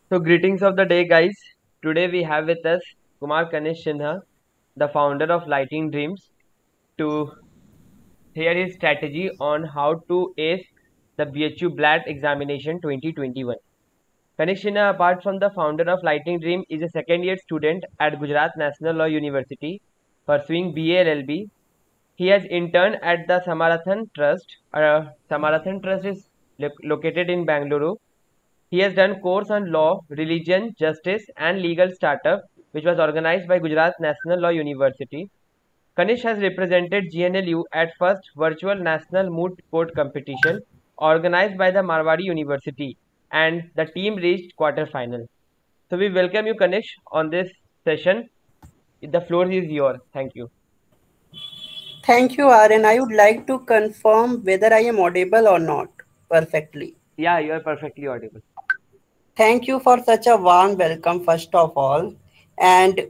So, greetings of the day, guys. Today we have with us Kumar Kanish Sinha, the founder of Lighting Dreams, to hear his strategy on how to ace the BHU BLAT examination 2021. Kanish Sinha, apart from the founder of Lighting Dream, is a second-year student at Gujarat National Law University pursuing BA LLB. He has interned at the Samarathan Trust. Samarathan Trust is located in Bangalore. He has done course on law, religion, justice and legal startup which was organized by Gujarat National Law University. Kanish has represented GNLU at first virtual national moot court competition organized by the Marwari University and the team reached quarter final. So we welcome you Kanish on this session. The floor is yours. Thank you. Thank you, Aaron. I would like to confirm whether I am audible or not perfectly. Yeah, you are perfectly audible. Thank you for such a warm welcome, first of all. And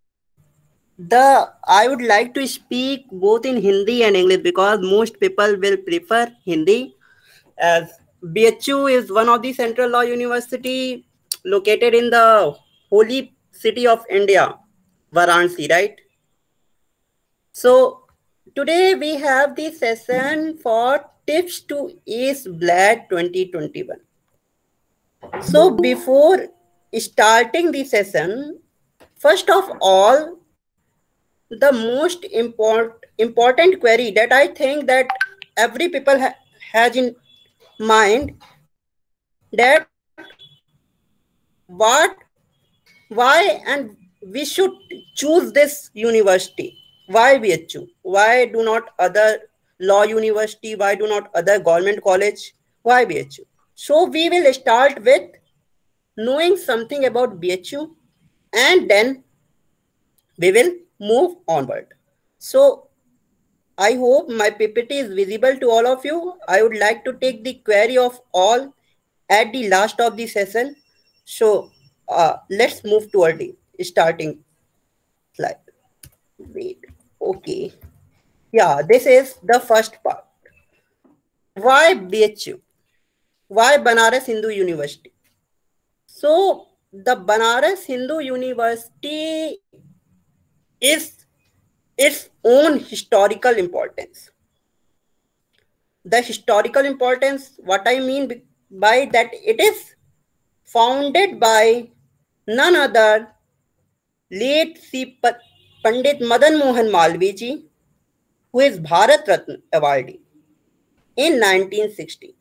I would like to speak both in Hindi and English because most people will prefer Hindi, as BHU is one of the Central Law University located in the holy city of India, Varanasi, right? So today we have the session for tips to ace BLAD 2021. So before starting the session, first of all, the most important query that I think that every people has in mind, that what, why, and we should choose this university. Why BHU? Why do not other law university? Why do not other government college? Why BHU? So we will start with knowing something about BHU, and then we will move onward. So I hope my PPT is visible to all of you. I would like to take the query of all at the last of the session. So let's move toward the starting slide. Wait, okay. Yeah, this is the first part. Why BHU? Why Banaras Hindu University? So the Banaras Hindu University is its own historical importance. The historical importance, what I mean by that, it is founded by none other late Sri Pandit Madan Mohan Malviya ji, who is Bharat Ratna awardee in 1960.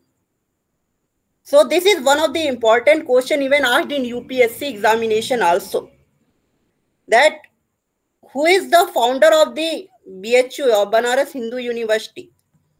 So this is one of the important question even asked in UPSC examination also, that who is the founder of the BHU or Banaras Hindu University?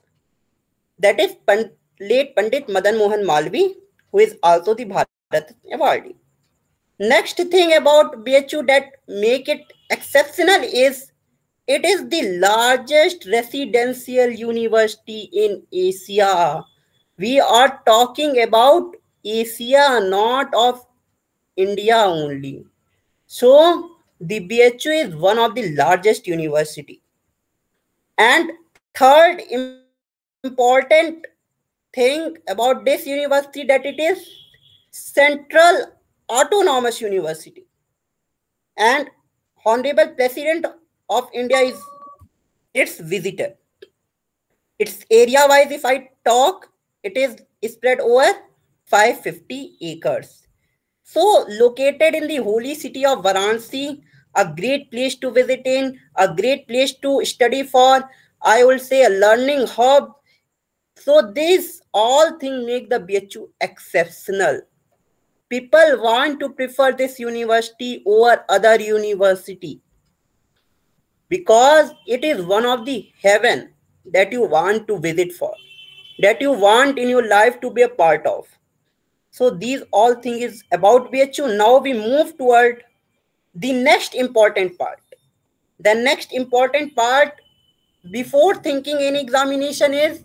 That is late Pandit Madan Mohan Malviya, who is also the Bharat awardee. Next thing about BHU that make it exceptional is it is the largest residential university in Asia. We are talking about Asia, not of India only. So the BHU is one of the largest university. And third important thing about this university, that it is Central Autonomous University. And Honorable President of India is its visitor. Its area wise, if I talk, it is spread over 550 acres. So located in the holy city of Varanasi, a great place to visit in, a great place to study for, I will say a learning hub. So these all things make the BHU exceptional. People want to prefer this university over other university because it is one of the heaven that you want to visit for, that you want in your life to be a part of. So these all things is about BHU. Now we move toward the next important part. The next important part before thinking in examination is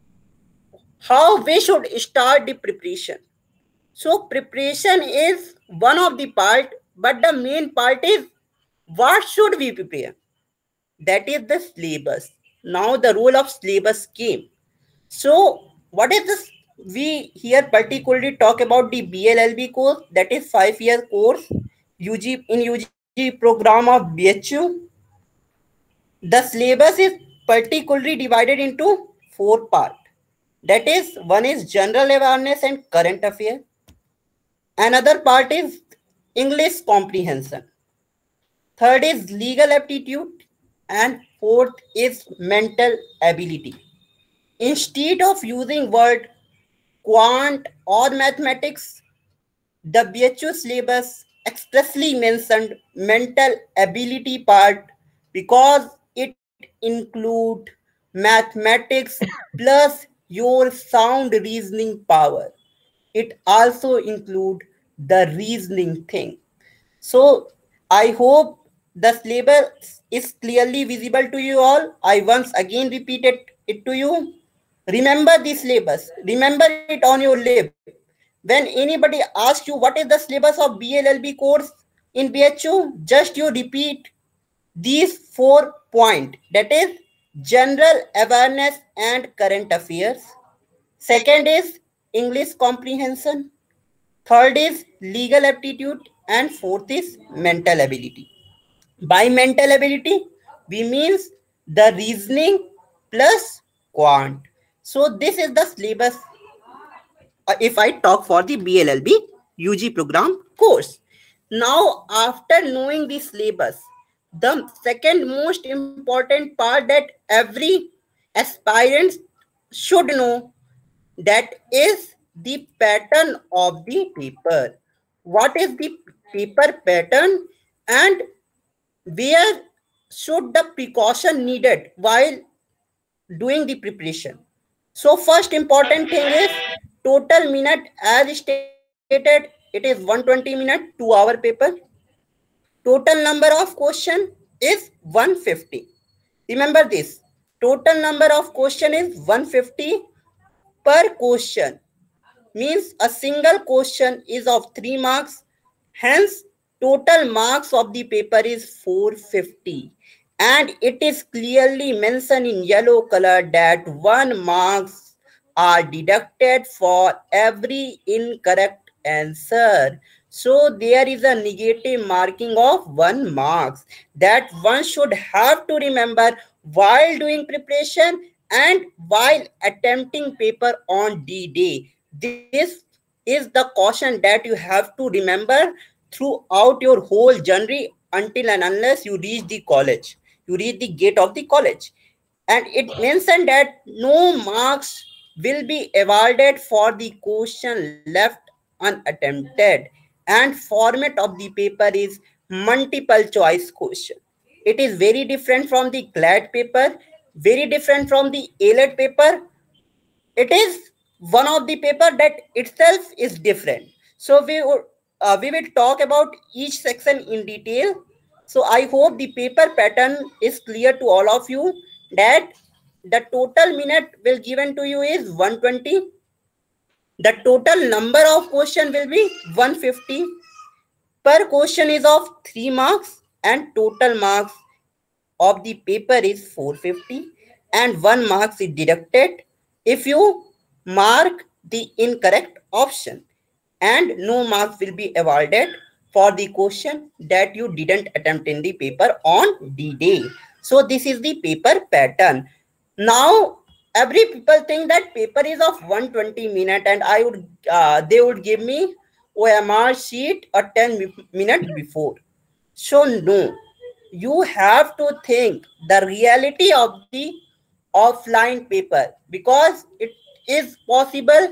how we should start the preparation. So preparation is one of the part, but the main part is what should we prepare? That is the syllabus. Now the role of syllabus came. So what is this? we here particularly talk about the BLLB course, that is 5-year course UG program of BHU. The syllabus is particularly divided into 4 parts. That is, one is general awareness and current affairs. Another part is English comprehension. Third is legal aptitude. And fourth is mental ability. Instead of using word quant or mathematics, the BHU syllabus expressly mentioned mental ability part because it include mathematics plus your sound reasoning power. It also include the reasoning thing. So I hope the syllabus is clearly visible to you all. I once again repeated it to you. Remember this syllabus. Remember it on your lip. When anybody asks you what is the syllabus of BLLB course in BHU, just you repeat these 4 points. That is general awareness and current affairs. Second is English comprehension. Third is legal aptitude, and fourth is mental ability. By mental ability, we means the reasoning plus quant. So this is the syllabus if I talk for the BLLB UG program course. Now, after knowing the syllabus, the second most important part that every aspirant should know, that is the pattern of the paper. What is the paper pattern, and where should the precaution needed while doing the preparation? So first important thing is total minute, as stated, it is 120 minute 2-hour paper. Total number of question is 150. Remember this. Total number of question is 150 per question. Means a single question is of 3 marks. Hence, total marks of the paper is 450. And it is clearly mentioned in yellow color that 1 marks are deducted for every incorrect answer. So there is a negative marking of 1 marks that one should have to remember while doing preparation and while attempting paper on D-Day. This is the caution that you have to remember throughout your whole journey until and unless you reach the college. You reach the gate of the college. And it mentioned that no marks will be awarded for the question left unattempted, and format of the paper is multiple choice question. It is very different from the CLAT paper, very different from the ALET paper. It is one of the paper that itself is different. So we will talk about each section in detail. So I hope the paper pattern is clear to all of you, that the total minute will given to you is 120. The total number of question will be 150. Per question is of 3 marks, and total marks of the paper is 450, and 1 marks is deducted if you mark the incorrect option, and no marks will be awarded for the question that you didn't attempt in the paper on D-Day. So this is the paper pattern. Now every people think that paper is of 120 minute, and they would give me OMR sheet a 10 minute before. So no, you have to think the reality of the offline paper, because it is possible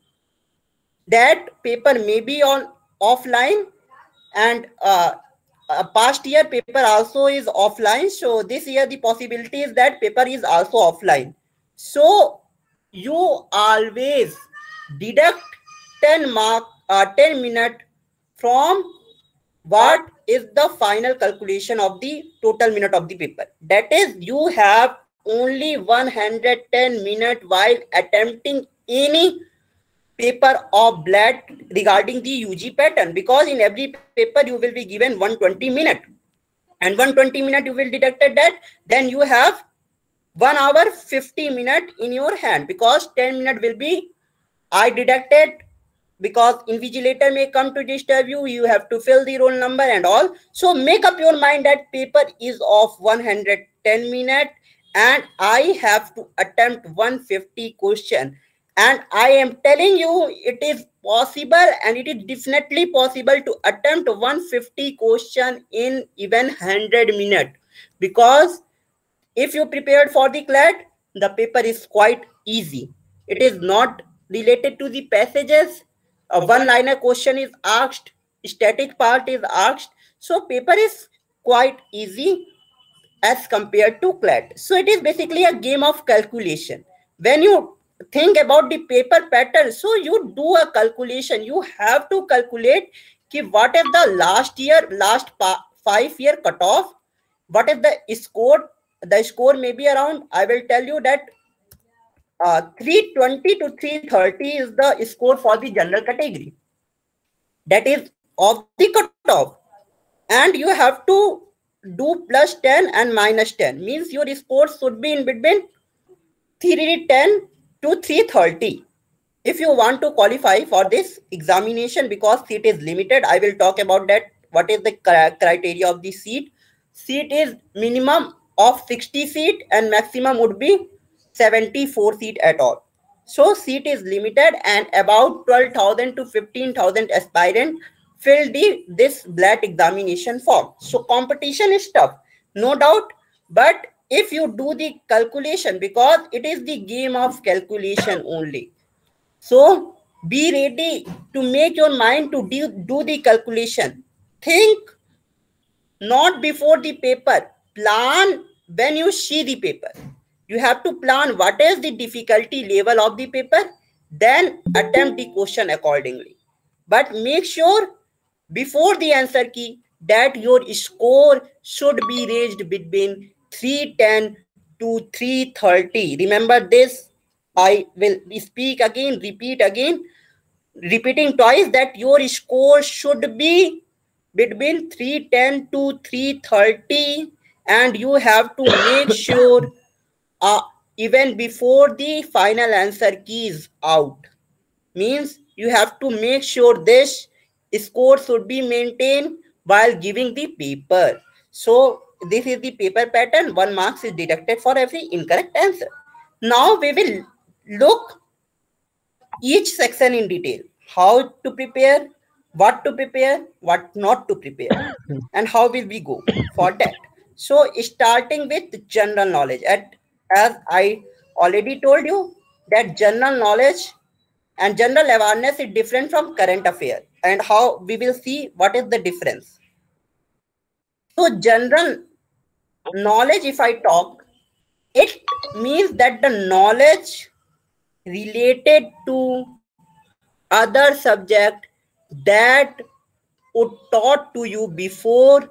that paper may be on offline, and a past year paper also is offline. So this year the possibility is that paper is also offline. So you always deduct 10 minute from what is the final calculation of the total minute of the paper. That is, you have only 110 minutes while attempting any paper of blood regarding the UG pattern, because in every paper you will be given 120 minutes, and 120 minutes you will deducted that, then you have 1 hour 50 minutes in your hand, because 10 minutes will be I deducted because invigilator may come to disturb you. You have to fill the roll number and all. So make up your mind that paper is of 110 minutes and I have to attempt 150 question. And I am telling you it is possible and it is definitely possible to attempt 150 question in even 100 minutes, because if you prepared for the CLAT, the paper is quite easy. It is not related to the passages. A one-liner question is asked, static part is asked. So paper is quite easy as compared to CLAT. So it is basically a game of calculation. When you think about the paper pattern, so you do a calculation. You have to calculate ki what is the last 5 year cutoff, what is the score. The score may be around, I will tell you that 320 to 330 is the score for the general category. That is of the cutoff. And you have to do plus 10 and minus 10. Means your score should be in between 310 to 330. If you want to qualify for this examination, because seat is limited, I will talk about that. What is the criteria of the seat? Seat is minimum of 60 seat and maximum would be 74 seat at all. So seat is limited and about 12,000 to 15,000 aspirant fill this BLAT examination form. So competition is tough, no doubt. But if you do the calculation, because it is the game of calculation only. So be ready to make your mind to do the calculation. Think not before the paper. Plan when you see the paper. You have to plan what is the difficulty level of the paper, then attempt the question accordingly. But make sure before the answer key that your score should be raised between 310 to 330. Remember this. I will speak again, repeat again, repeating twice that your score should be between 310 to 330, and you have to make sure even before the final answer key is out. Means you have to make sure this score should be maintained while giving the paper. So this is the paper pattern. 1 mark is deducted for every incorrect answer. Now we will look each section in detail. How to prepare, what not to prepare, and how will we go for that. So starting with general knowledge. As I already told you that general knowledge and general awareness is different from current affair, and how we will see what is the difference. So general knowledge, if I talk, it means that the knowledge related to other subject that would taught to you before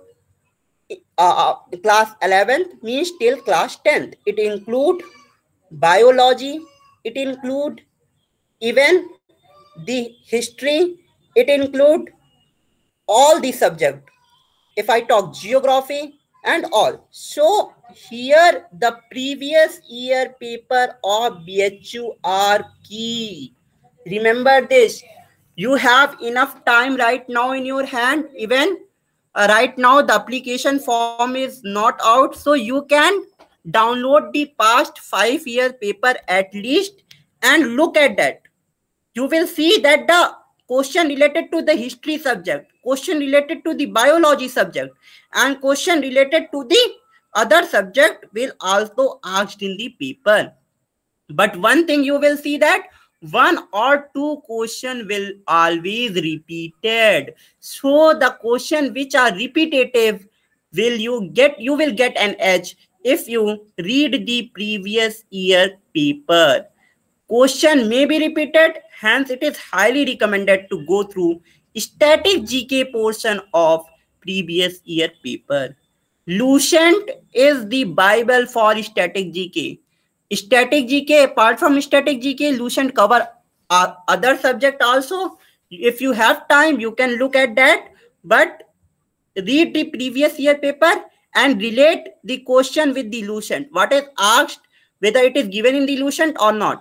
class 11th, means till class 10th. It include biology, it include even the history, it include all the subject. If I talk geography and all. So here the previous year paper of BHU are key. Remember this. You have enough time right now in your hand. Even right now the application form is not out, so you can download the past 5 year paper at least and look at that. You will see that the question related to the history subject, question related to the biology subject, and question related to the other subject will also asked in the paper. But one thing you will see that one or two question will always repeated. So the question which are repetitive you will get an edge if you read the previous year paper. Question may be repeated, hence it is highly recommended to go through static GK portion of previous year paper. Lucent is the Bible for static GK. Static GK, apart from static GK, Lucent cover other subject also. If you have time, you can look at that. But read the previous year paper and relate the question with the Lucent. What is asked, whether it is given in the Lucent or not.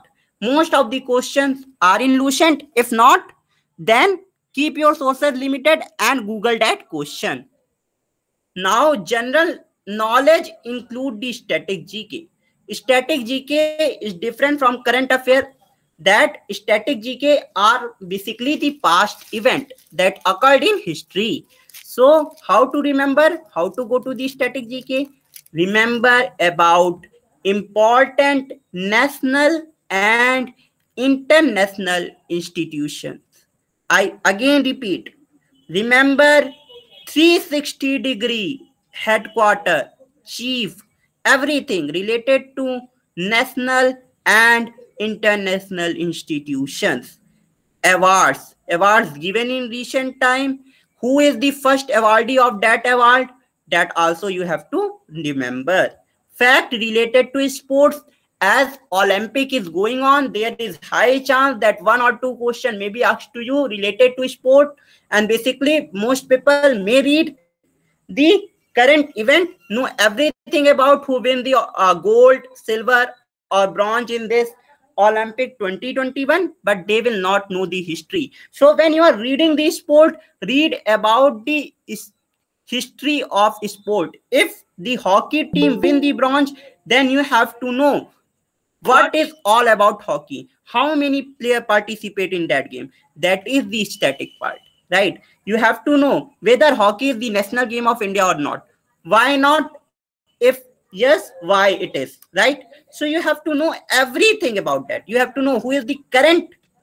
Most of the questions are in Lucent. If not, then keep your sources limited and Google that question. Now, general knowledge include the static GK. Static GK is different from current affair. That static GK are basically the past event that occurred in history. So, how to remember? How to go to the static GK? Remember about important national and international institutions. I again repeat, remember 360-degree headquarter, chief, everything related to national and international institutions. Awards given in recent time. Who is the first awardee of that award? That also you have to remember. Fact related to sports. As Olympic is going on, there is high chance that one or two question may be asked to you related to sport, and basically most people may read the current event, know everything about who win the gold, silver or bronze in this Olympic 2021, but they will not know the history. So when you are reading the sport, read about the history of sport. If the hockey team win the bronze, then you have to know what is all about hockey, how many players participate in that game. That is the static part, right? You have to know whether hockey is the national game of India or not. Why not? If yes, why it is, right? So you have to know everything about that. You have to know who is the current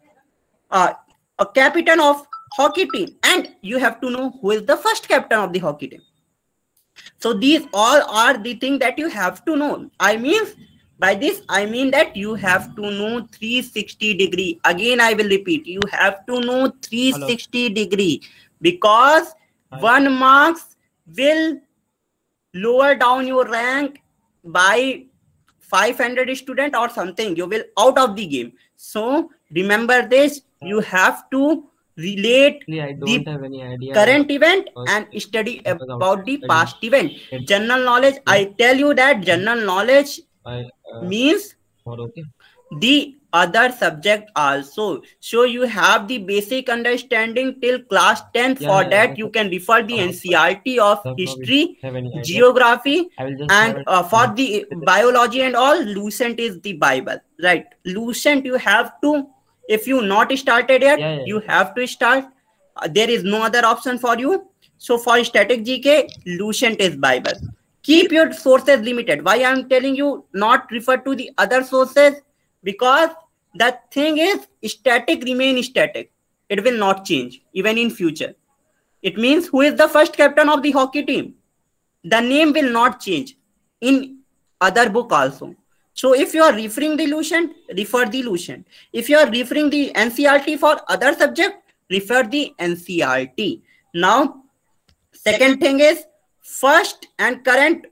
a captain of hockey team, and you have to know who is the first captain of the hockey team. So these all are the things that you have to know. By this, I mean that you have to know 360-degree. Again, I will repeat, you have to know 360-degree, because 1 marks will lower down your rank by 500 student or something. You will out of the game. So remember this, you have to relate the current event and study about the past event. General knowledge, I tell you that general knowledge means the other subject also. So you have the basic understanding till class 10. For that, you can refer the NCERT of history, geography, and for the biology and all, Lucent is the Bible, right? Lucent you have to, if you not started yet, you have to start. There is no other option for you. So for static GK, Lucent is Bible. Keep your sources limited. Why I'm telling you not refer to the other sources? Because the thing is, static remain static. It will not change even in future. It means who is the first captain of the hockey team? The name will not change in other book also. So if you are referring the Lucent, refer the Lucent. If you are referring the NCERT for other subject, refer the NCERT. Now, second thing is first and current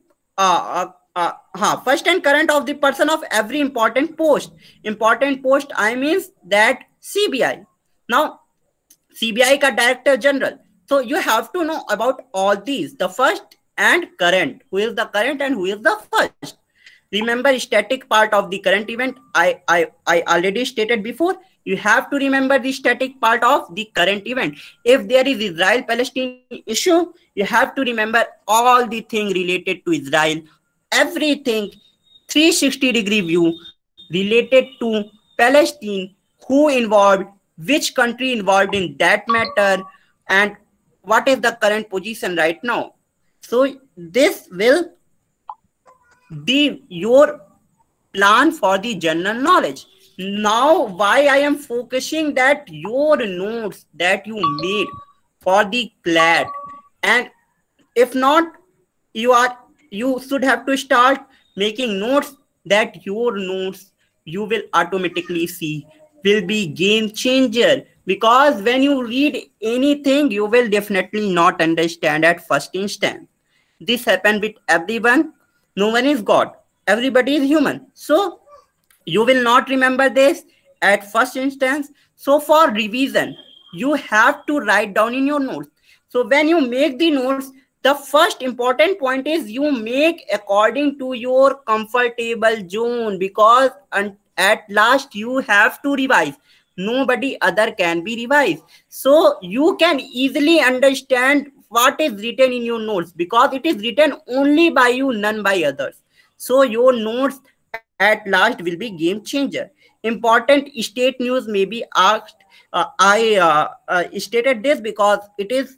first and current of the person of every important post. Important post, I means that CBI. Now, CBI ka director general. So you have to know about all these, the first and current. Who is the current and who is the first? Remember static part of the current event. I already stated before. You have to remember the static part of the current event. If there is Israel-Palestine issue, you have to remember all the thing related to Israel. Everything 360-degree view related to Palestine, who involved, which country involved in that matter, and what is the current position right now. So this will be your plan for the general knowledge. Now, why I am focusing that your notes that you made for the CLAT, and if not, you should have to start making notes, that your notes you will automatically see will be game changer. Because when you read anything, you will definitely not understand at first instance. This happened with everyone. No one is God. Everybody is human. So you will not remember this at first instance. So for revision, you have to write down in your notes. So when you make the notes, the first important point is you make according to your comfortable zone, because at last you have to revise. Nobody other can be revised. So you can easily understand what is written in your notes because it is written only by you, none by others. So your notes at last will be game changer. Important state news may be asked. I stated this because it is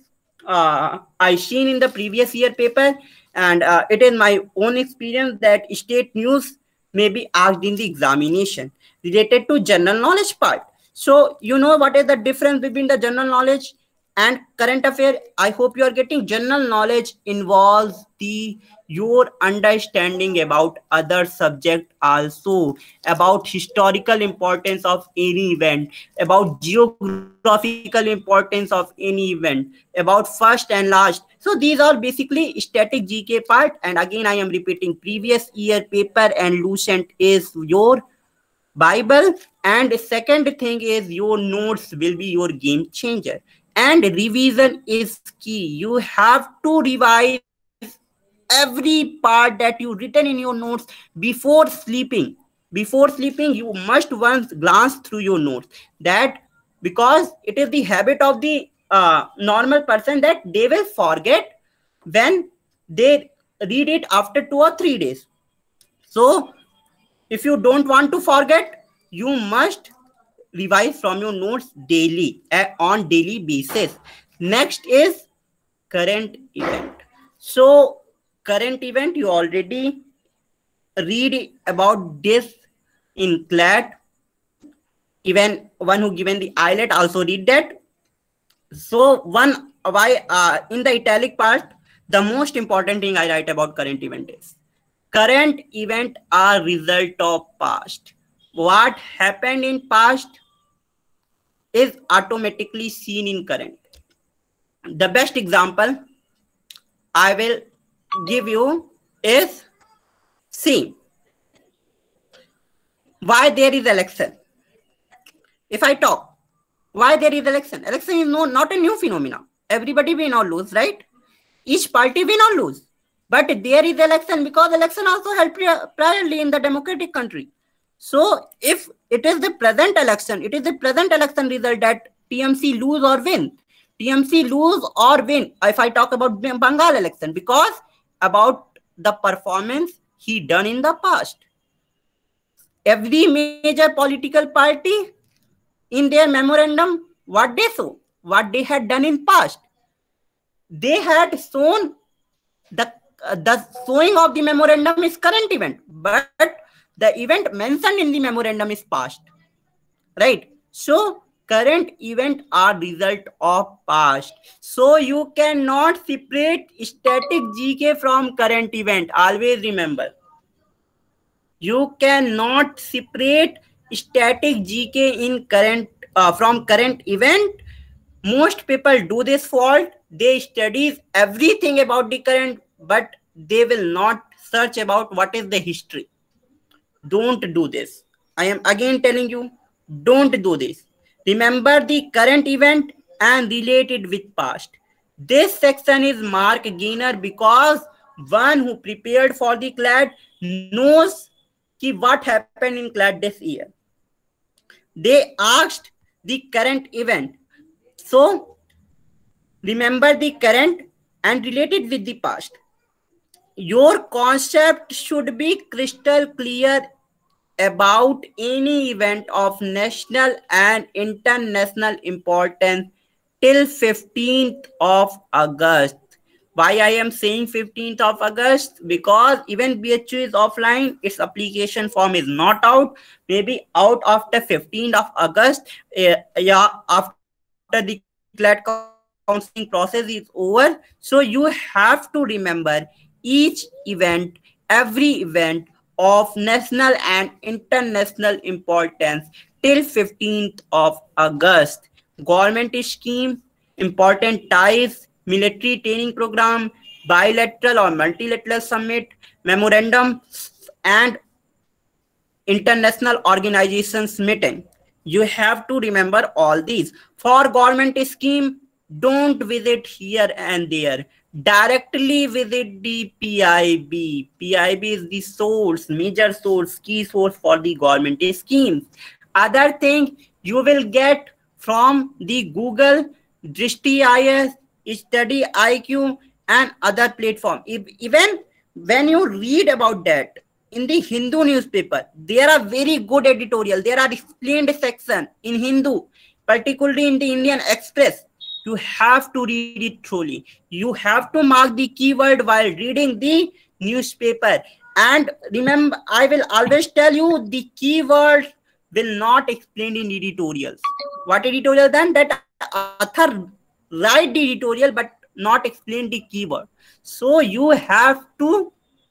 I seen in the previous year paper, and it is my own experience that state news may be asked in the examination related to general knowledge part. So you know what is the difference between the general knowledge and current affair. I hope you are getting. General knowledge involves the your understanding about other subject, also about historical importance of any event, about geographical importance of any event, about first and last. So these are basically static GK part. And again I am repeating, previous year paper and Lucent is your Bible. And second thing is your notes will be your game changer. And revision is key. You have to revise every part that you written in your notes before sleeping. Before sleeping, you must once glance through your notes. That because it is the habit of the normal person that they will forget when they read it after 2 or 3 days. So if you don't want to forget, you must revise from your notes daily on daily basis. Next is current event. So current event, you already read about this in CLAT. Even one who given the IELTS also read that. So one why in the italic part, the most important thing I write about current event is current event are result of past. What happened in past is automatically seen in current. The best example I will give you is, see, why there is election. If I talk, why there is election? Election is not a new phenomena. Everybody win or lose, right? Each party win or lose. But there is election because election also held priorly in the democratic country. So if it is the present election, it is the present election result that TMC lose or win. TMC lose or win if I talk about Bengal election, because about the performance he done in the past. Every major political party in their memorandum, what they show, what they had done in past. They had shown the showing of the memorandum is current event, but the event mentioned in the memorandum is past, right? So current event are result of past. So you cannot separate static GK from current event. Always remember, you cannot separate static GK in current from current event. Most people do this fault. They study everything about the current, but they will not search about what is the history. Don't do this. I am again telling you, don't do this. Remember the current event and relate it with past. This section is mark gainer because one who prepared for the CLAT knows what happened in CLAT this year. They asked the current event. So remember the current and relate it with the past. Your concept should be crystal clear about any event of national and international importance till 15th of August. Why I am saying 15th of August? Because even BHU is offline, its application form is not out, maybe out after 15th of August. After the CLAT counseling process is over. So you have to remember each event, every event of national and international importance till 15th of August. Government scheme, important ties, military training program, bilateral or multilateral summit, memorandum, and international organizations meeting. You have to remember all these. For government scheme, Don't visit here and there. Directly visit the PIB. PIB is the source, major source, key source for the government schemes. Other thing you will get from the Google, Drishti IS, Study IQ, and other platform. Even when you read about that in the Hindu newspaper, there are very good editorial. There are explained section in Hindu, particularly in the Indian Express. You have to read it truly. You have to mark the keyword while reading the newspaper. And remember, I will always tell you the keywords will not explain in editorials. What editorial then? That author write the editorial but not explain the keyword. So you have to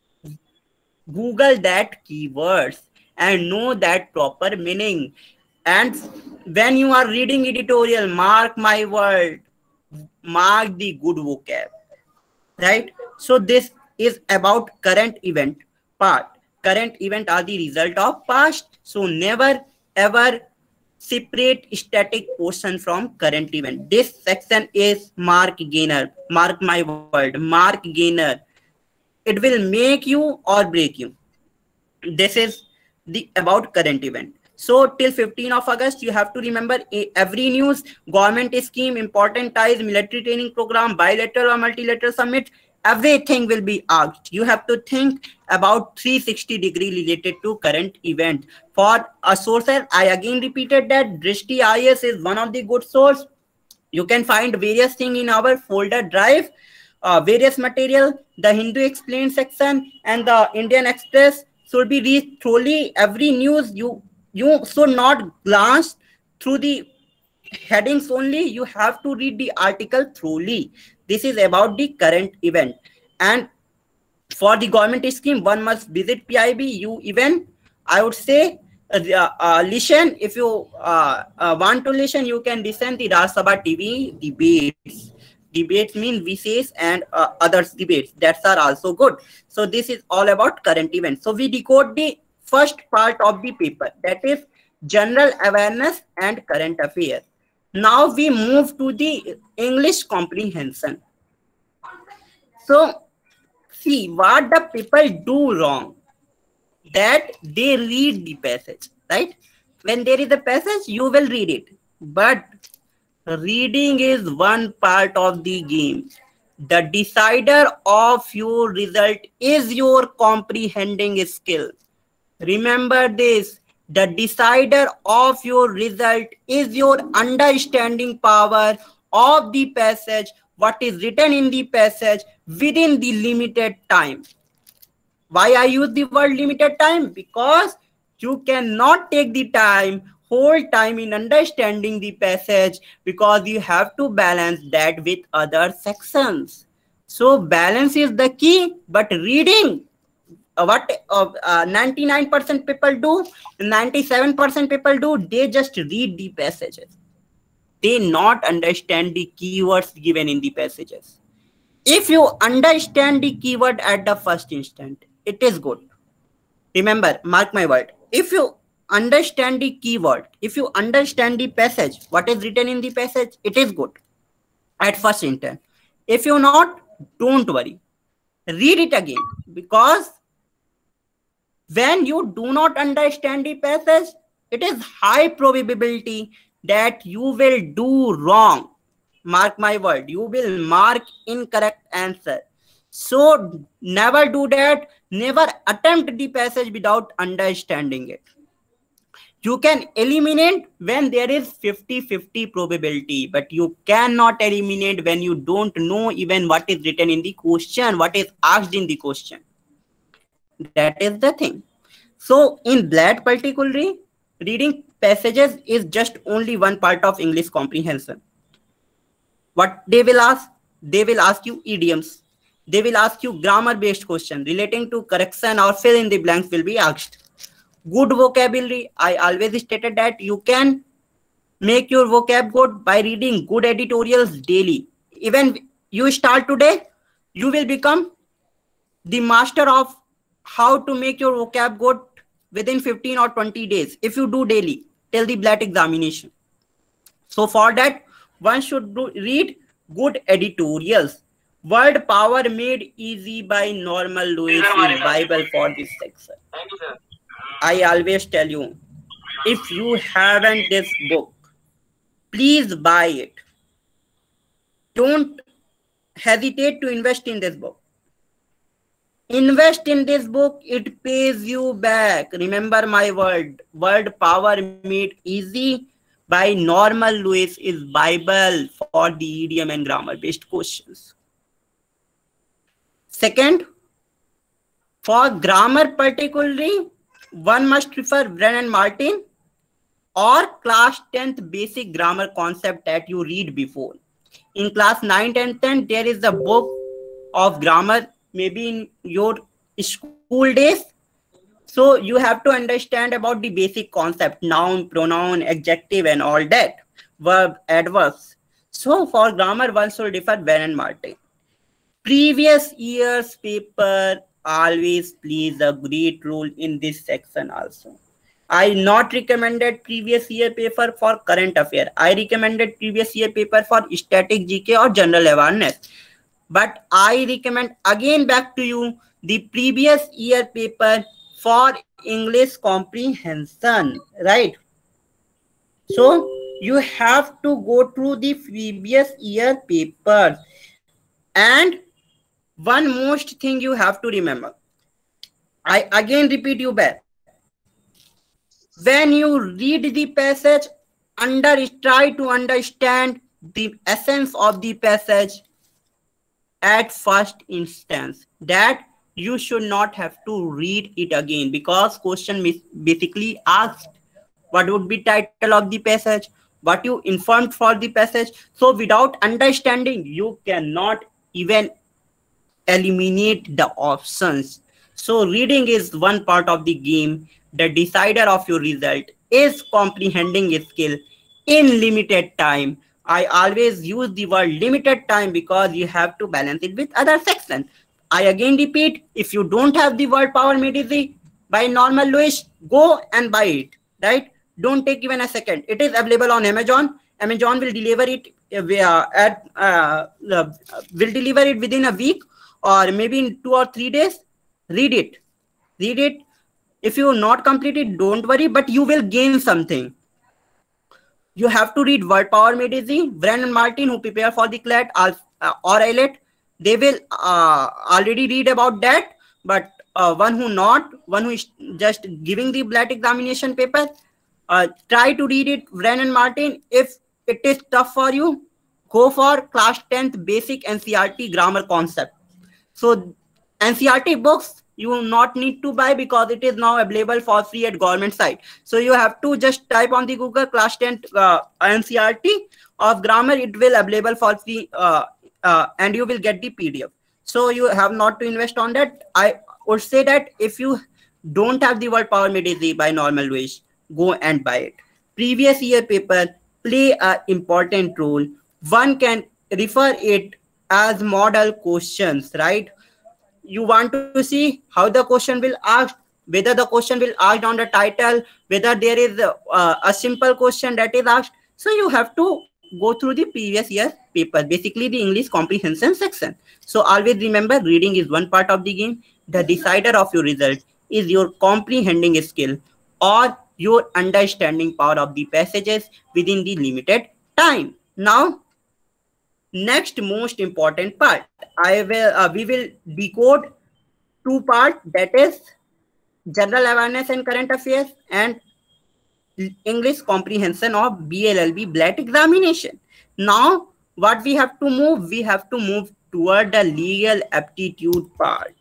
Google that keywords and know that proper meaning. And when you are reading editorial, mark my word, mark the good vocab, right? So this is about current event part. Current event are the result of past. So never ever separate static portion from current event. This section is mark gainer. Mark my word, mark gainer. It will make you or break you. This is the about current event. So till 15th of August, you have to remember every news, government scheme, important ties, military training program, bilateral or multilateral summit, everything will be asked. You have to think about 360-degree related to current event. For a sources, I again repeated that Drishti IS is one of the good source. You can find various things in our folder drive, various material, the Hindu explained section and the Indian Express should be read thoroughly. Every news you should not glance through the headings only. You have to read the article thoroughly. This is about the current event. And for the government scheme, one must visit PIB. You even, I would say, listen. If you want to listen, you can listen the Rajya Sabha TV debates. Debates mean VCs and others debates. That are also good. So this is all about current events. So we decode the first part of the paper, that is general awareness and current affairs. Now we move to the English comprehension. So see what the people do wrong, that they read the passage, right? When there is a passage, you will read it, but reading is one part of the game. The decider of your result is your comprehending skill. Remember this, the decider of your result is your understanding power of the passage, what is written in the passage within the limited time. Why I use the word limited time? Because you cannot take the time, whole time in understanding the passage, because you have to balance that with other sections. So balance is the key, but reading, what 99% people do, 97% people do, they just read the passages. They not understand the keywords given in the passages. If you understand the keyword at the first instant, it is good. Remember, mark my word, if you understand the keyword, if you understand the passage, what is written in the passage, it is good at first instant. If you not, don't worry, read it again, because when you do not understand the passage, it is high probability that you will do wrong. Mark my word, you will mark incorrect answer. So never do that. Never attempt the passage without understanding it. You can eliminate when there is 50-50 probability, but you cannot eliminate when you don't know even what is written in the question, what is asked in the question. That is the thing. So in that particularly, reading passages is just only one part of English comprehension. What they will ask you idioms. They will ask you grammar-based question relating to correction or fill in the blanks will be asked. Good vocabulary, I always stated that you can make your vocab good by reading good editorials daily. Even you start today, you will become the master of how to make your vocab good within 15 or 20 days if you do daily till the BLAT examination. So for that, one should read Good editorials. Word power made easy by Norman Lewis is Bible for this section. I always tell you, if you haven't this book, please buy it. Don't hesitate to invest in this book. Invest in this book, it pays you back. Remember my word. Word power made easy by Norman Lewis is Bible for the idiom and grammar based questions. Second, for grammar particularly, one must refer Wren and Martin or class 10th basic grammar concept that you read before. In class 9 and 10, there is a book of grammar, maybe in your school days. So you have to understand about the basic concept, noun, pronoun, adjective, and all that, verb, adverbs. So for grammar, one should refer Wren and Martin. Previous year's paper always plays a great role in this section also. I not recommended previous year paper for current affair. I recommended previous year paper for static GK or general awareness. But I recommend again back to you the previous year paper for English comprehension, right? So you have to go through the previous year paper. And one most thing you have to remember. I again repeat you back. When you read the passage, try to understand the essence of the passage at first instance. That you should not have to read it again, because question basically asked what would be title of the passage, what you informed for the passage. So without understanding, you cannot even eliminate the options. So reading is one part of the game. The decider of your result is comprehending a skill in limited time. I always use the word limited time because you have to balance it with other sections. I again repeat, if you don't have the word power made easy by Norman Lewis, go and buy it, right? Don't take even a second. It is available on Amazon. Amazon will deliver it will deliver it within a week or maybe in 2 or 3 days. Read it. Read it. If you not complete it, don't worry, but you will gain something. You have to read Word Power Made Easy. Wren and Martin, who prepare for the CLAT or IELTS, they will already read about that. But one who is just giving the BLAT examination paper, try to read it, Wren and Martin. If it is tough for you, go for class 10th basic NCERT grammar concept. So NCERT books you will not need to buy because it is now available for free at government site. So you have to just type on the Google class 10 NCERT of grammar. It will available for free and you will get the PDF. So you have not to invest on that. I would say that if you don't have the Word Power Made Easy by Norman Lewis, go and buy it. Previous year paper play an important role. One can refer it as model questions, right? You want to see how the question will ask, whether the question will ask on the title, whether there is a simple question that is asked. So you have to go through the previous year paper, basically the English comprehension section. So always remember, reading is one part of the game. The decider of your result is your comprehending skill or your understanding power of the passages within the limited time. Now, next most important part, we will decode 2 parts, that is general awareness and current affairs and English comprehension of BLLB BLAT examination. Now what we have to move? We have to move toward the legal aptitude part.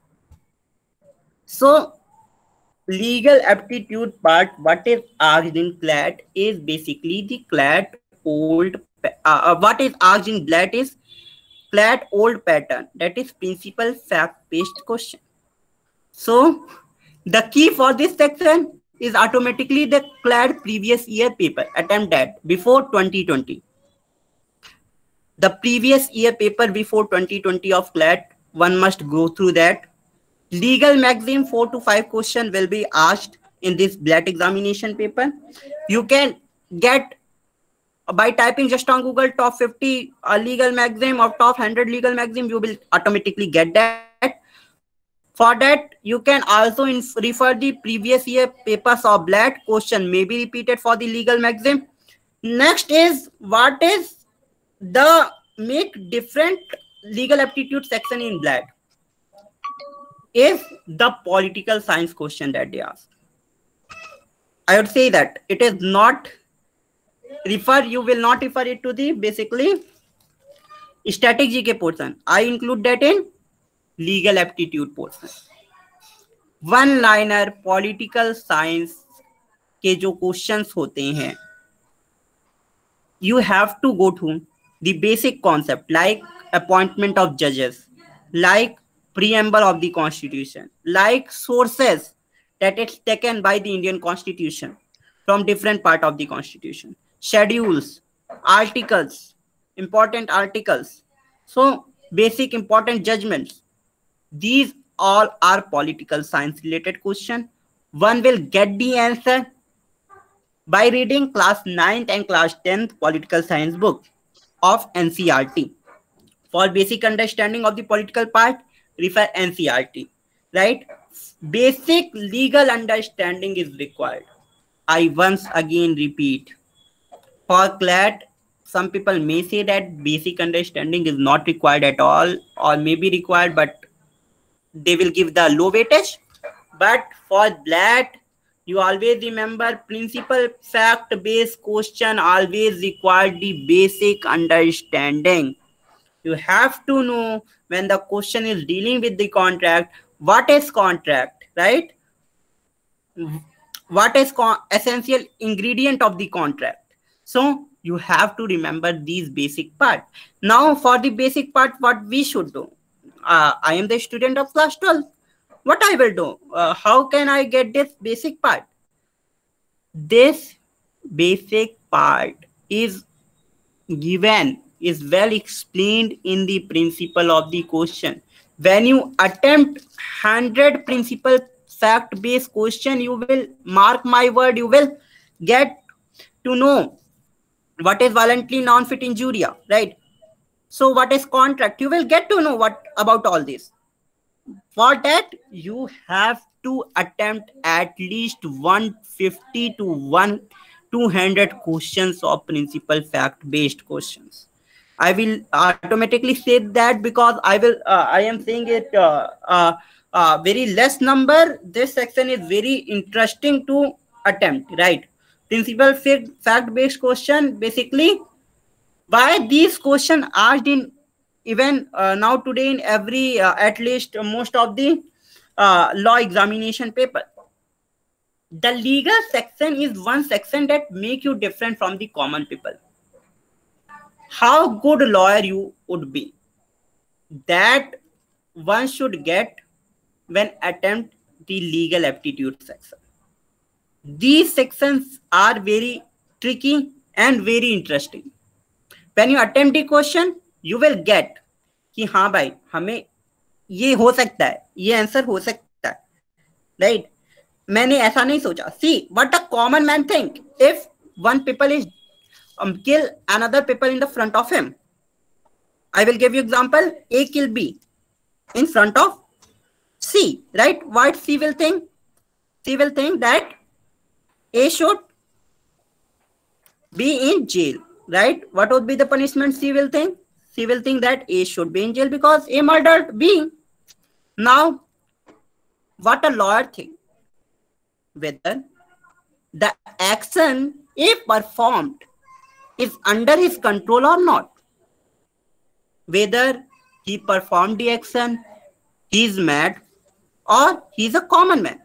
So legal aptitude part, what is asked in CLAT is basically the CLAT old what is asked in BLAT is CLAT old pattern, that is principal fact based question. So the key for this section is automatically the CLAT previous year paper attempt that before 2020. The previous year paper before 2020 of CLAT, one must go through that. Legal maxim 4 to 5 questions will be asked in this BLAT examination paper. You can get by typing just on Google top 50 legal maxim or top 100 legal maxim, you will automatically get that. For that, you can also refer the previous year papers of BLAT. Question may be repeated for the legal maxim. Next is, what is the make different legal aptitude section in BLAT? Is the political science question that they ask. I would say that it is not you will not refer it to the basically static GK portion. I include that in legal aptitude portion. One liner political science के जो questions होते हैं, you have to go to the basic concept like appointment of judges, like preamble of the constitution, like sources that it's taken by the Indian constitution from different part of the constitution, schedules, articles, important articles, so basic important judgments. These all are political science related question. One will get the answer by reading class 9th and class 10th political science book of NCERT. For basic understanding of the political part, refer NCERT, right? Basic legal understanding is required. I once again repeat, for CLAT, some people may say that basic understanding is not required at all, or may be required, but they will give the low weightage. But for BLAT, you always remember principal fact based question always require the basic understanding. You have to know when the question is dealing with the contract, what is contract, right? What is essential ingredient of the contract. So you have to remember these basic part. Now for the basic part, what we should do? I am the student of class 12. What I will do? How can I get this basic part? This basic part is given, is well explained in the principle of the question. When you attempt 100 principal fact based question, you will, mark my word, you will get to know what is voluntary non-fit injuria, right? So what is contract? You will get to know what about all this. For that, you have to attempt at least 150 to 200 questions of principal fact based questions. I will automatically say that because I am saying it very less number. This section is very interesting to attempt, right? Principal fact based question, basically why these questions asked in even now today in every at least most of the law examination paper. The legal section is one section that make you different from the common people. How good lawyer you would be, that one should get when attempt the legal aptitude section. These sections are very tricky and very interesting. When you attempt the question, you will get कि हाँ भाई हमें ये हो सकता है, ये answer हो सकता है, राइट? मैंने ऐसा नहीं सोचा. See what a common man think if one people is kill another people in the front of him. I will give you example. A kill B in front of C, right? What C will think? C will think that A should be in jail, right? What would be the punishment C will think? C will think that A should be in jail because A murdered B. Now, what a lawyer think? Whether the action A performed is under his control or not. Whether he performed the action, he is mad or he is a common man.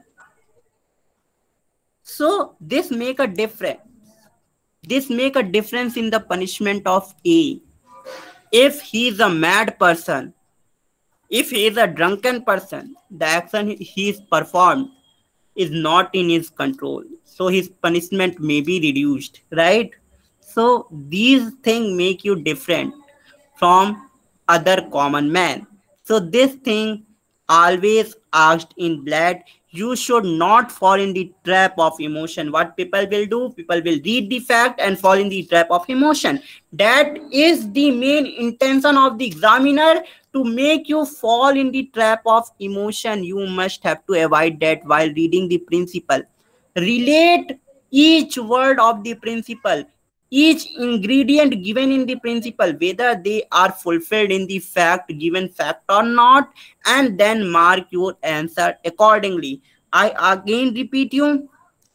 So this make a difference. This make a difference in the punishment of A. If he is a mad person, if he is a drunken person, the action he is performed is not in his control. So his punishment may be reduced, right? So these things make you different from other common man. So this thing always asked in BLAT. you should not fall in the trap of emotion. What people will do, people will read the fact and fall in the trap of emotion. That is the main intention of the examiner, to make you fall in the trap of emotion. You must have to avoid that while reading the principle. Relate each word of the principle, each ingredient given in the principle, whether they are fulfilled in the fact, given fact or not, and then mark your answer accordingly. I again repeat you,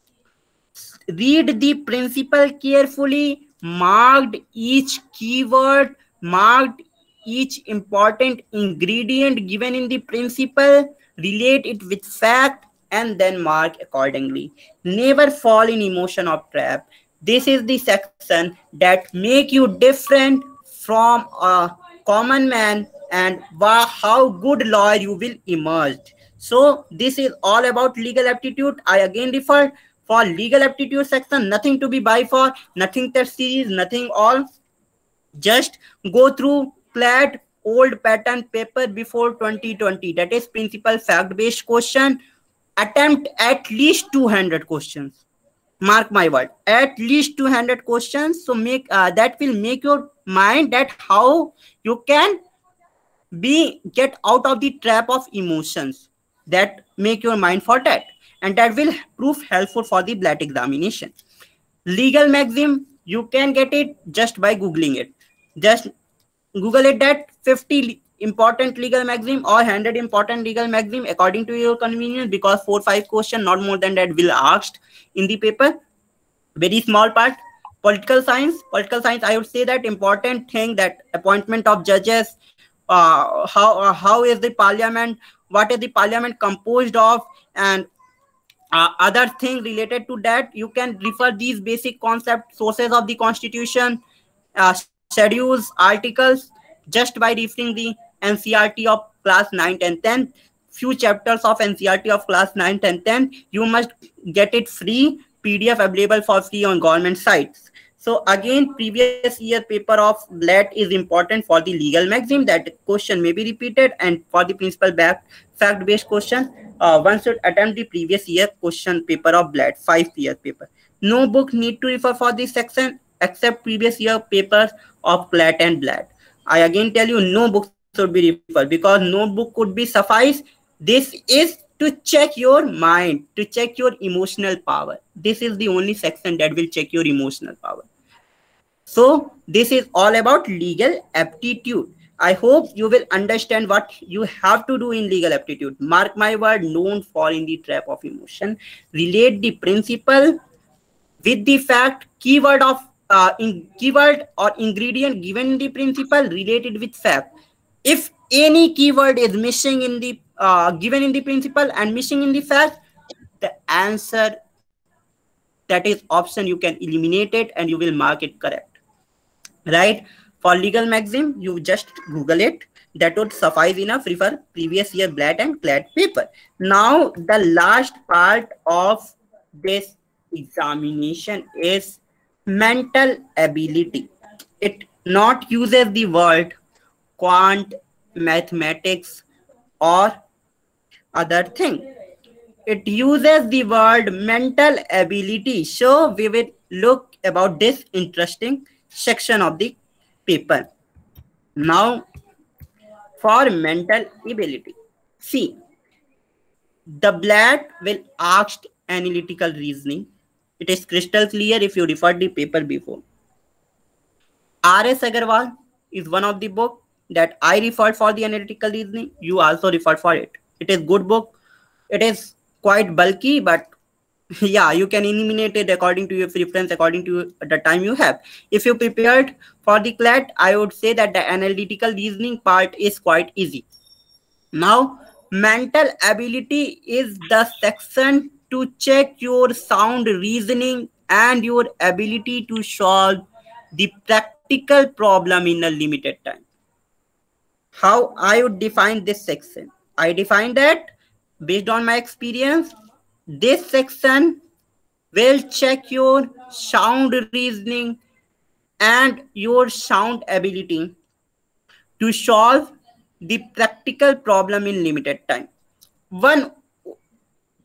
read the principle carefully, marked each keyword, marked each important ingredient given in the principle, relate it with fact, and then mark accordingly. Never fall in emotion or trap. This is the section that make you different from a common man, and how good lawyer you will emerge. So this is all about legal aptitude. I again refer, for legal aptitude section, nothing to be buy for, nothing test series, nothing all. Just go through CLAT old pattern paper before 2020. That is principal fact based question. Attempt at least 200 questions. Mark my word, at least 200 questions. So make that will make your mind that how you can be get out of the trap of emotions, that make your mind for that, and that will prove helpful for the BLAT examination. Legal maxim, you can get it just by googling it. Just google it, that 50 important legal maxim or 100 important legal maxim according to your convenience, because 4-5 question, not more than that, will asked in the paper. Very small part. Political science, I would say that important thing, that appointment of judges, how is the parliament, what is the parliament composed of, and other thing related to that. You can refer these basic concept, sources of the constitution, schedules, articles, just by referring the NCRT of class 9th and 10th. Few chapters of NCRT of class 9th and 10th, you must get it free, PDF available for free on government sites. So again, previous year paper of BLAT is important for the legal maxim, that question may be repeated, and for the principal fact based question, one should attempt the previous year question paper of BLAT, 5 year paper. No book need to refer for this section except previous year papers of CLAT and BLAT. I again tell you, no book should be referred, because no book could be suffice. This is to check your mind, to check your emotional power. This is the only section that will check your emotional power. So this is all about legal aptitude. I hope you will understand what you have to do in legal aptitude. Mark my word, don't fall in the trap of emotion. Relate the principle with the fact, keyword of keyword or ingredient given in the principle related with fact. If any keyword is missing in the given in the principle and missing in the fact, the answer, that is option, you can eliminate it and you will mark it correct, right? For legal maxim, you just google it, that would suffice enough. Refer previous year BLAT and CLAT paper. Now the last part of this examination is mental ability. It not uses the word quant, mathematics, or other thing. It uses the word mental ability. So we will look about this interesting section of the paper. Now, for mental ability, see, the BLAT will ask analytical reasoning. It is crystal clear if you referred the paper before. R.S. Agarwal is one of the book that I referred for the analytical reasoning. You also referred for it. It is good book. It is quite bulky, but yeah, you can eliminate it according to your preference, according to the time you have. If you prepared for the CLAT, I would say that the analytical reasoning part is quite easy. Now, mental ability is the section to check your sound reasoning and your ability to solve the practical problem in a limited time. How I would define this section? I define that based on my experience, this section will check your sound reasoning and your sound ability to solve the practical problem in limited time. One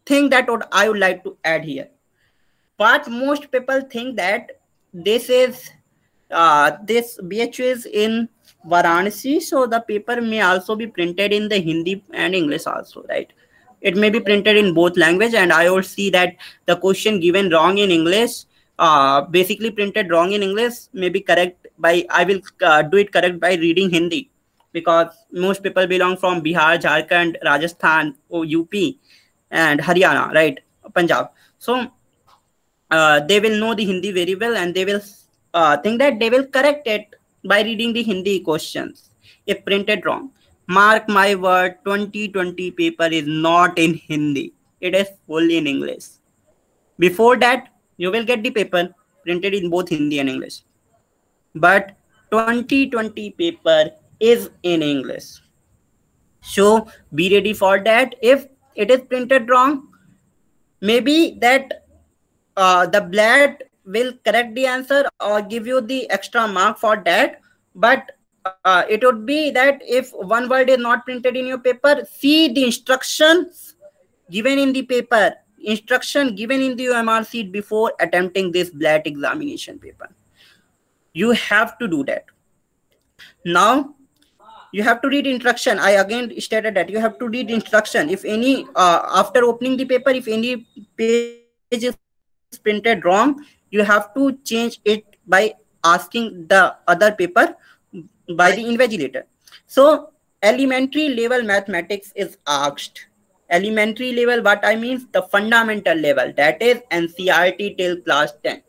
thing that what I would like to add here. But most people think that this is this BHU is in Varanasi, so the paper may also be printed in the Hindi and English also, right? It may be printed in both language, and I will see that the question given wrong in English, basically printed wrong in English, may be correct by, I will do it correct by reading Hindi, because most people belong from Bihar, Jharkhand, Rajasthan, or UP, and Haryana, right? Punjab. So they will know the Hindi very well, and they will think that they will correct it by reading the Hindi questions if printed wrong. Mark my word, 2020 paper is not in Hindi. It is fully in English. Before that, you will get the paper printed in both Hindi and English. But 2020 paper is in English. So be ready for that. If it is printed wrong, maybe that the blad will correct the answer or give you the extra mark for that. But it would be that if one word is not printed in your paper, see the instructions given in the paper, instruction given in the OMR sheet before attempting this blad examination paper. You have to do that. Now you have to read instruction. I again stated that you have to read instruction. If any after opening the paper, if any page is printed wrong, you have to change it by asking the other paper by the invigilator. So elementary level mathematics is asked. Elementary level, what I mean, the fundamental level, that is NCERT till class 10th.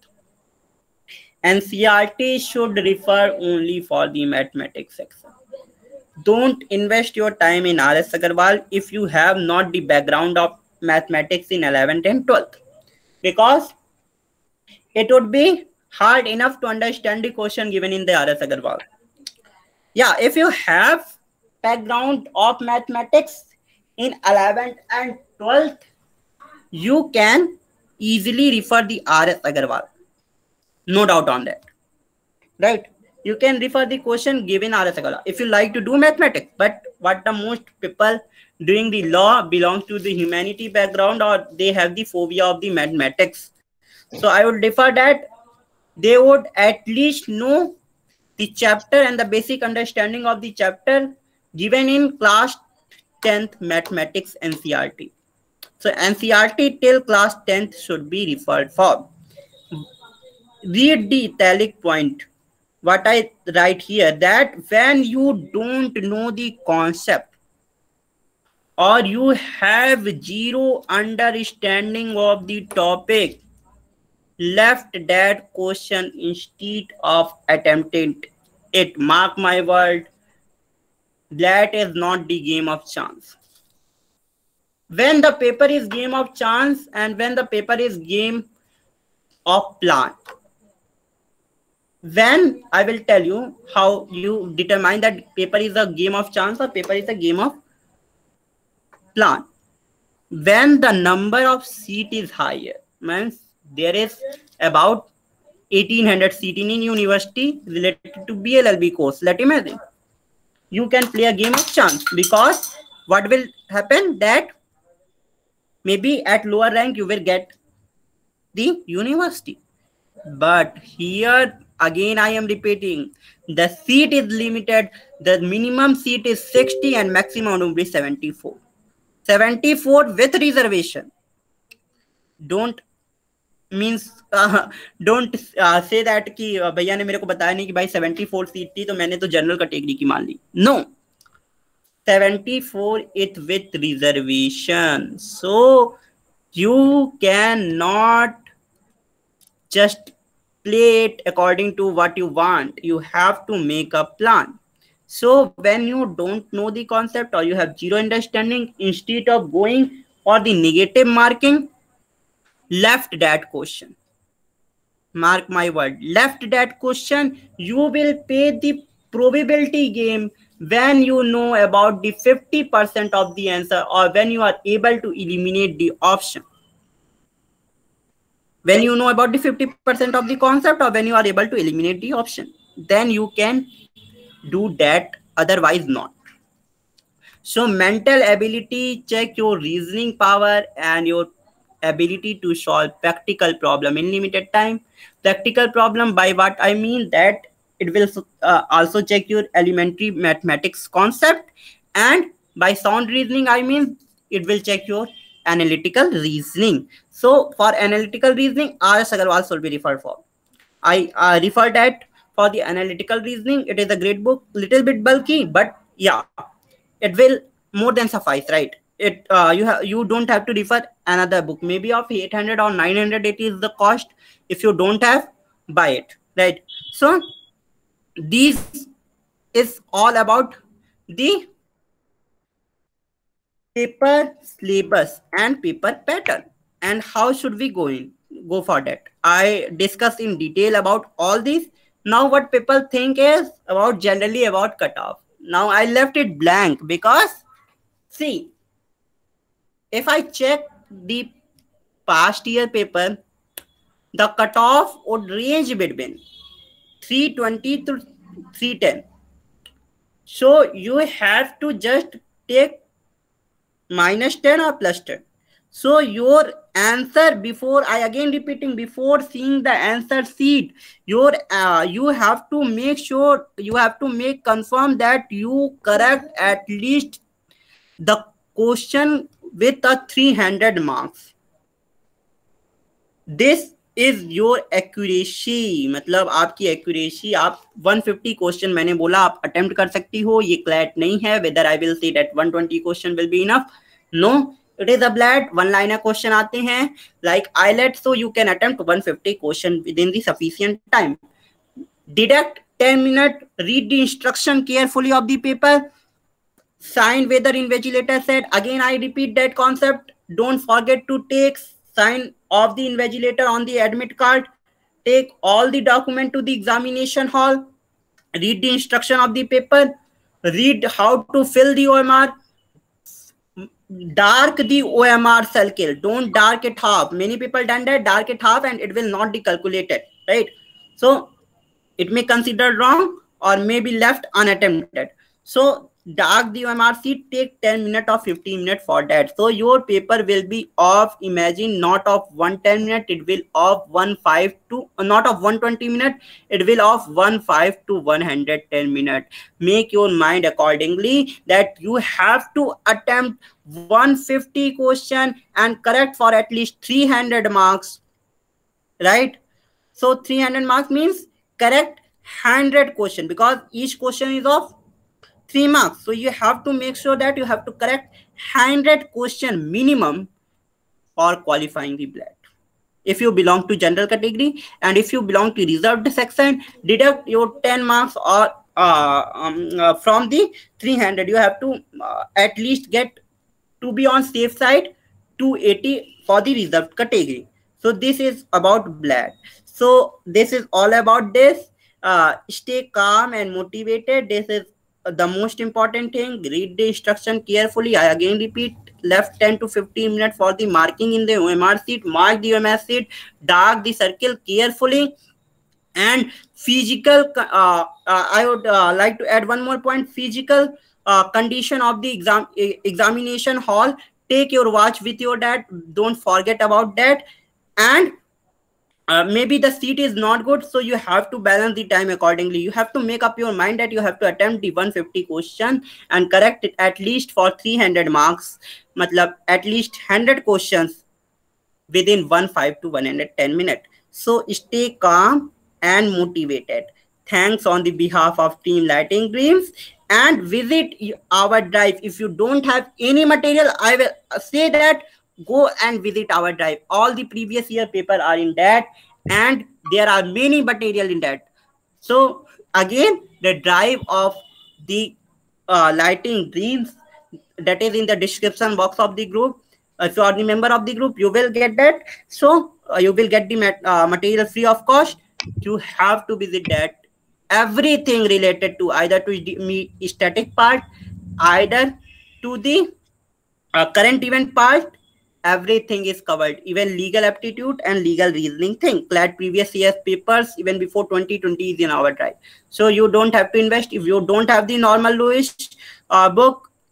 NCERT should refer only for the mathematics section. Don't invest your time in RS Agarwal if you have not the background of mathematics in 11th and 12th, because it would be hard enough to understand the question given in the RS Agarwal. Yeah, if you have background of mathematics in 11th and 12th, you can easily refer the RS Agarwal. No doubt on that, right? You can refer the question given RS Agarwal if you like to do mathematics. But what the most people doing the law belongs to the humanity background, or they have the phobia of the mathematics. So I would refer that they would at least know the chapter and the basic understanding of the chapter given in class 10th mathematics NCERT. So NCERT till class 10th should be referred for. Read the italic point, what I write here, that when you don't know the concept or you have zero understanding of the topic, left that question instead of attempting it. Mark my word, that is not the game of chance. When the paper is game of chance and when the paper is game of plan, when I will tell you how you determine that paper is a game of chance or paper is a game of plan. When the number of seat is higher, means there is about 1800 seat in university related to BLLB course. Let imagine you can play a game of chance, because what will happen that maybe at lower rank you will get the university. But here again I am repeating, the seat is limited. The minimum seat is 60 and maximum will be 74. 74 with reservation. Don't means don't say that कि भैया ने मेरे को बताया नहीं कि भाई 74 seat थी तो मैंने तो जनरल कैटेगरी की मान ली. No, 74 it with reservation. So you cannot just play it according to what you want. You have to make a plan. So when you don't know the concept or you have zero understanding, instead of going for the negative marking, left that question. Mark my word, left that question. You will play the probability game when you know about the 50% of the answer, or when you are able to eliminate the option. When you know about the 50% of the concept, or when you are able to eliminate the option, then you can do that, otherwise not. So mental ability, check your reasoning power and your ability to solve practical problem in limited time. Practical problem, by what I mean that it will also check your elementary mathematics concept, and by sound reasoning I mean it will check your analytical reasoning. So for analytical reasoning, RS Agarwal will be referred for. I refer that for the analytical reasoning. It is a great book, little bit bulky, but yeah, it will more than suffice, right? It you don't have to refer another book, maybe of 800 or 900 it is the cost. If you don't have, buy it, right? So these is all about the paper syllabus and paper pattern, and how should we go for that. I discussed in detail about all these. Now what people think is about generally about cutoff. Now I left it blank because see, if I check the past year paper, the cutoff would range between 320 to 310. So you have to just take minus 10 or plus 10. So your answer, before I again repeating, before seeing the answer sheet, your you have to make sure, you have to make confirm that you correct at least the question with a 300 marks. This is your accuracy, मतलब आपकी accuracy, आप 150 question मैंने बोला आप attempt कर सकती हो, ये क्लैट नहीं है whether I will see that 120 question will be enough, no, it is a ब्लैट वन लाइनर क्वेश्चन आते हैं like AILET, so you can attempt 150 question within the sufficient time. Deduct 10 minutes, read the instruction carefully of the paper, sign whether invigilator said, again I repeat that concept, don't forget to take sign of the invigilator on the admit card, take all the document to the examination hall, read the instruction of the paper, read how to fill the OMR, dark the OMR circle, don't dark it half. Many people done that, dark it half and it will not be calculated, right? So it may consider wrong or may be left unattempted. So dark the OMR sheet, take 10 minutes or 15 minutes for that. So your paper will be of, imagine, not of 110 minutes, it will of 15 to, not of 120 minutes, it will of 15 to 110 minutes. Make your mind accordingly that you have to attempt 150 question and correct for at least 300 marks, right? So 300 marks means correct 100 question, because each question is of 3 marks. So you have to make sure that you have to correct 100 question minimum for qualifying the BLAT. If you belong to general category and if you belong to reserved section, deduct your 10 marks or from the 300. You have to at least get, to be on safe side, 280 for the reserved category. So this is about BLAT. So this is all about this. Stay calm and motivated. This is the most important thing. Read the instruction carefully. I again repeat, left 10 to 15 minutes for the marking in the OMR sheet. Mark the OMR sheet, dark the circle carefully. And physical, I would like to add one more point. Physical condition of the examination hall. Take your watch with your dad. Don't forget about that. And maybe the seat is not good, so you have to balance the time accordingly. You have to make up your mind that you have to attempt the 150 question and correct it at least for 300 marks, matlab at least 100 questions within 15 to 110 minutes. So stay calm and motivated. Thanks on the behalf of Team Lighting Dreams, and visit our drive. If you don't have any material, I will say that go and visit our drive. All the previous year paper are in that, and there are many material in that. So again, the drive of the Lighting Dreams, that is in the description box of the group. If you are the member of the group, you will get that. So you will get the material free of cost. You have to visit that. Everything related to either to the static part, either to the current event part, everything is covered, even legal aptitude and legal reasoning thing. CLAT previous year's papers even before 2020 is in our drive. So you don't have to invest. If you don't have the normal Lewis book,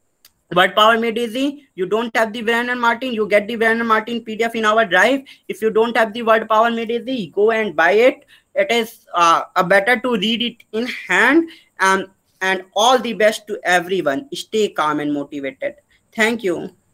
Word Power Made Easy. You don't have the Werner Martin, you get the Werner Martin PDF in our drive. If you don't have the Word Power Made Easy, go and buy it. It is a better to read it in hand. And all the best to everyone. Stay calm and motivated. Thank you.